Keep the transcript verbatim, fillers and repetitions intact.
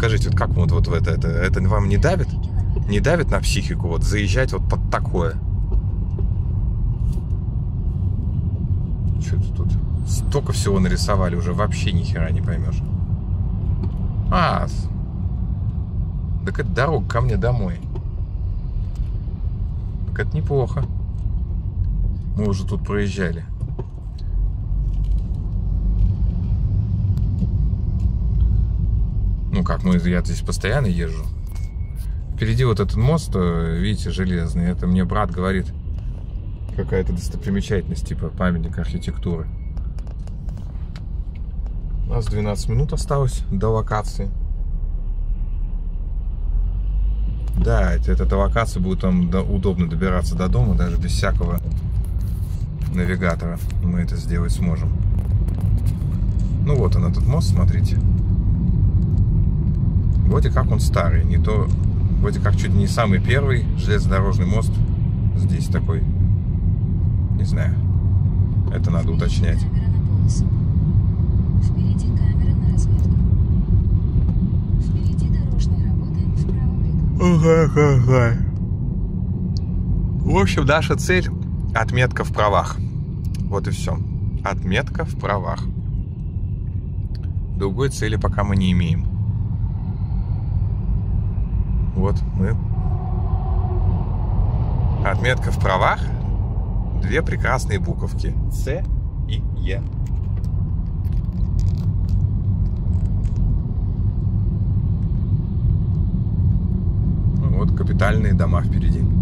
скажите, вот как вот, вот в это, это, это вам не давит? Не давит на психику вот заезжать вот под такое? Что-то тут столько всего нарисовали, уже вообще ни хера не поймешь. А, так это дорога ко мне домой. Так это неплохо. Мы уже тут проезжали. Ну как, мы, я здесь постоянно езжу. Впереди вот этот мост, видите, железный. Это мне брат говорит, какая-то достопримечательность, типа памятник архитектуры. У нас двенадцать минут осталось до локации. Да, от этой локации будет там удобно добираться до дома, даже без всякого навигатора. Мы это сделать сможем. Ну вот он, этот мост, смотрите. Вроде как он старый, не то... Вроде как чуть не самый первый железнодорожный мост здесь такой. Не знаю. Это надо уточнять. Впереди камера на разметку. Впереди дорожные работы в правом ряду. Ага, ага. В общем, наша цель — отметка в правах. Вот и все. Отметка в правах. Другой цели пока мы не имеем. Вот мы. Отметка в правах. Две прекрасные буковки. С и Е. Вот капитальные дома впереди.